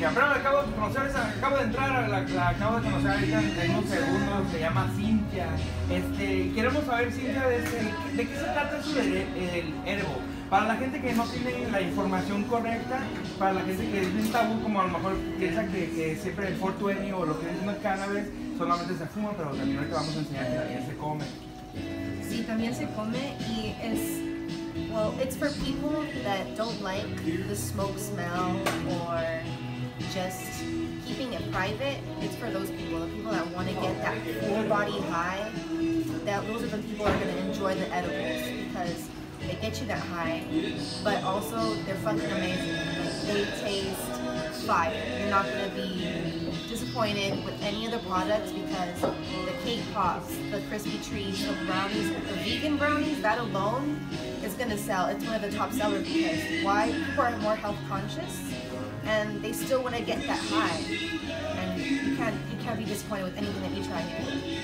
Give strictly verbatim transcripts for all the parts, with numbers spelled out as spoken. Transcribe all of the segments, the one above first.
que apenas la acabo de conocer, acabo de entrar, la, la acabo de conocer ahorita en, en unos segundos, se llama Cintia. Este, queremos saber, Cintia, de, de, de qué se trata eso del el herbo. Para la gente que no tiene la información correcta, para la gente que es un tabú, como a lo mejor piensa que, que siempre el cuatrocientos veinte o lo que es una cannabis solamente se fuma, pero también ahorita vamos a enseñar que también se come. Sí, también se come y es, well, it's for people that don't like the smoke smell or just keeping it private. It's for those people, the people that want to get that full body high. That those are the people that are going to enjoy the edibles because they get you that high, but also they're fucking amazing. They taste fire. You're not going to be disappointed with any of the products because the cake pops, the crispy treats, the brownies, the vegan brownies, that alone is going to sell. It's one of the top sellers because why? People are more health conscious and they still want to get that high. And you can't, you can't be disappointed with anything that you try here.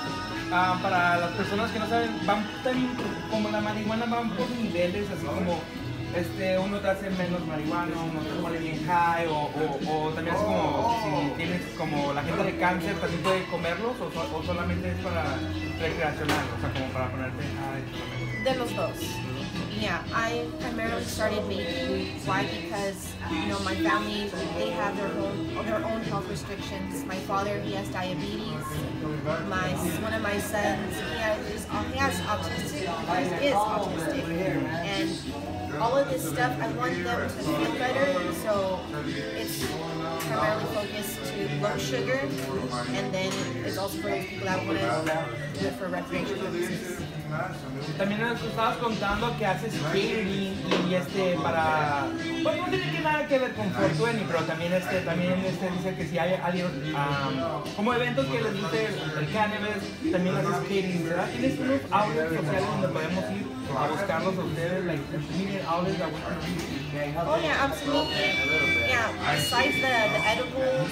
Uh, para las personas que no saben, van también como la marihuana, van por niveles, así como este, uno te hace menos marihuana, uno te pone bien high, o, o, o también así como si tienes como la gente de cáncer también puede comerlos, o, o solamente es para recreacional, o sea, como para ponerte high solamente. De los dos. Yeah, I primarily started making. Why? Because you know my family, they have their own their own health restrictions. My father, he has diabetes. My one of my sons, he has he has autistic. He is autistic, and all of this stuff, I want them to feel better. So it's primarily focused to low sugar, and then it's also for those people that want to do it for recreational purposes. También nos estabas contando que haces catering y este para, pues no tiene que nada que ver con cuatrocientos veinte, pero también este también este dice que si hay alguien um, como eventos que les guste el cannabis, también haces catering, ¿verdad? ¿Tienes unos outlets sociales donde podemos ir a buscarlos a ustedes, like convenient outlets that we can reach? Oh yeah, absolutely. Yeah, besides the, the edibles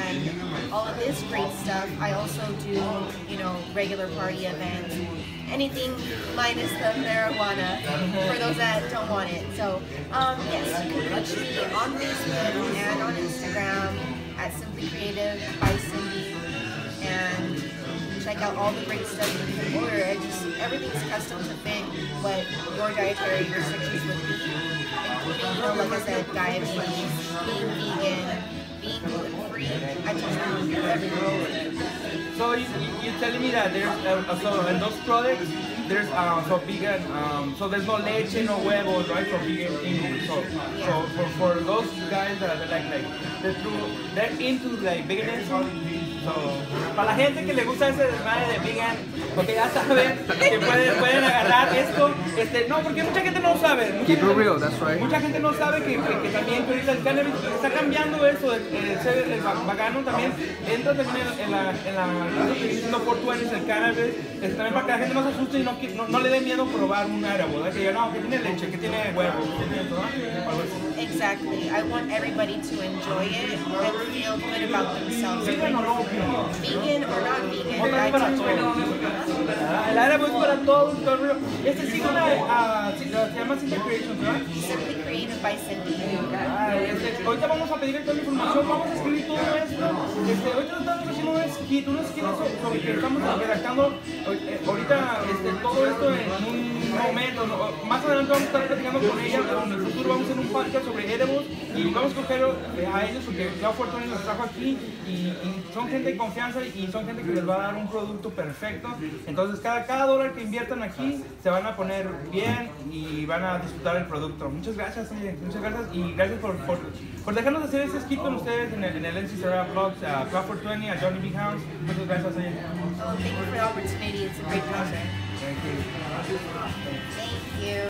and all of this great stuff, I also do, you know, regular party events. Anything minus the marijuana for those that don't want it. So, um, yes, you can catch me on Facebook and on Instagram at Simply Creative by Cindy, and check out all the great stuff that you can order. It just everything's custom to fit what your dietary restrictions would be, including, you know, like I said, diabetes, being vegan, being gluten-free. I just do everything. So you, you, you're telling me that there's uh, so in those products there's uh, so vegan um, so there's no leche, no huevos, right? So vegan things. So Yeah. so for, for those guys that are like like they're, through, they're into like veganism. So para la gente que le gusta ese desmadre de vegan, porque ya saben que pueden, pueden agarrar esto, este, no, porque mucha gente no sabe. Mucha Keep it gente, real, that's right. Mucha gente no sabe que, que, que también que ahorita el cannabis está cambiando eso, el, el ser el vegano también entra también en la, en la, eso que diciendo cuatrocientos veinte es el cannabis, es también para que la gente no se asuste y no, no, no le dé miedo probar un árabe, ¿verdad? Que diga, no, que tiene leche, que tiene huevo, que tiene esto, ¿no? Exactly. I want everybody to enjoy it and feel good about themselves. Vegan o no, Vegan or not vegan, otra I vez para do todos. El árabe es para todos, todo el rollo. Este sigue una, uh, se llama Simply Creations, ¿verdad? Simply Creative by Cindy. Ay, este, ahorita vamos a pedir toda la información, vamos a escribir todo esto. Este, ahorita estamos haciendo un skit, un skit sobre, sobre que estamos redactando eh, ahorita este, todo esto en un momento. ¿No? Más adelante vamos a estar platicando con ella, pero en el futuro vamos a hacer un podcast sobre edibles y vamos a coger a ellos porque Cloud cuatrocientos veinte los trajo aquí y, y son gente de confianza y son gente que les va a dar un producto perfecto. Entonces cada, cada dólar que inviertan aquí se van a poner bien y van a disfrutar el producto. Muchas gracias, oye, muchas gracias y gracias por, por, por dejarnos hacer este skit con ustedes en el, en el N C Seryah Vlogs, a Cloud cuatrocientos veinte, a Johnny Big House. Muchas gracias, oye. Oh, thank you for the opportunity. It's a great pleasure. Thank you. Thank you.